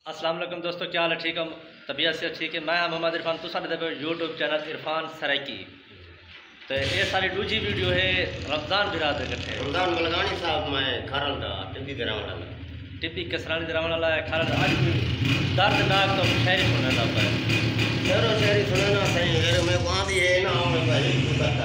अस्सलाम वालेकुम दोस्तों, क्या हाल है? ठीक है, तबीयत से ठीक है। मैं मोहम्मद इरफान, तुसा दे यूट्यूब चैनल इरफान सराइकी। तो ये सारी दूजी वीडियो है रमज़ान बिराद इकट्ठे रमज़ान मलगानी साहब मैं खारल दा टिब्बी दे रहने वाला टिब्बी कसरानी दे रहने वाला है। खारल आज दर्दनाक तो शायरी सुनने लगा है। शहरी सुनना सही अगर मैं वहां भी है ना और भाई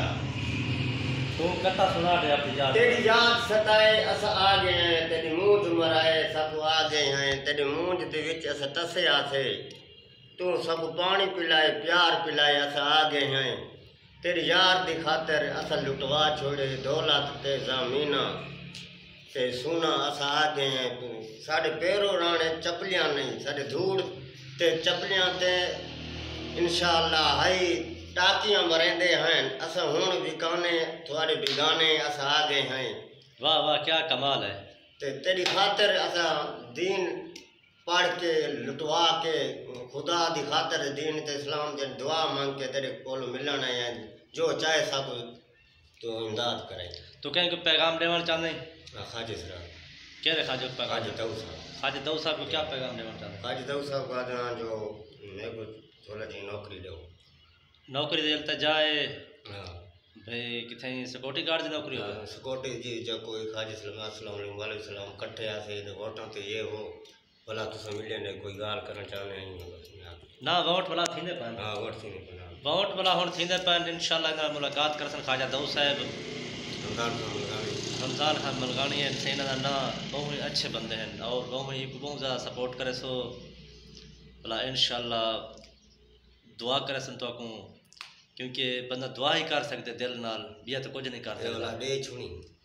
तू कथा सुना दे अपनी याद। तेरी याद सताए अस आ गए हैं, तेरी मूंझ मराए सब आ गए हैं, तेरी मूंझ दे विच अस तसे आसे, तू सब पानी पिलाए प्यार पिलाए अस आ गए हैं, तेरी यार दी खातिर अस लुटवा छोड़े दौलत ते ज़मीना ते सोना अस आ गए हैं, तू साढ़े पैरों राणे चपलियां नहीं साढ़े धूड़ ते चपलियां ते इंशाअल्लाह हाई टाकियां मरेंदे हैं, अस हुण बिकाने थोड़े बिगाने अस आ गए हैं। वाह वाह, क्या कमाल है। ते तेरी खातिर अस दीन पढ़ के लुटवा के खुदा दी खातिर दीन ते इस्लाम की दुआ मांग के तेरे कोल मिलन आए हैं, जो चाहे सब तो इमदाद करे। तो कहीं को पैगाम देना चाहते हैं? खाजी सरा क्या है खाजी पैगाम? खाजी दाऊद साहब, खाजी दाऊद साहब को क्या पैगाम देना चाहते हैं? खाजी दाऊद साहब का देना जो मेरे को थोड़ा जी नौकरी दो, नौकरी दिलता जाए हाँ भाई किथे सिक्योरिटी गार्ड की नौकरी हो। सिक्योरिटी जी जो कोई खाजी सलाम कट्ठे आसे वोटां तो ये हो भला तुम मिले ने कोई गाल करना चाहते हैं ना वोट वाला थींदे पैन। हाँ वोट थी नहीं वोट वाला हुण थींदे पैन इंशाअल्लाह इन्हां मुलाकात करसन ख्वाजा दाऊद साहब रमज़ान खान मलगानी है से इन्हां दा ना बहुत ही अच्छे बंदे हैं और बहुत ज़्यादा सपोर्ट करे सो भला इंशाअल्लाह दुआ करे सन तो क्योंकि बंदा दुआ ही कर सकते दिल नाल बिया तो कुछ नहीं कर सकता।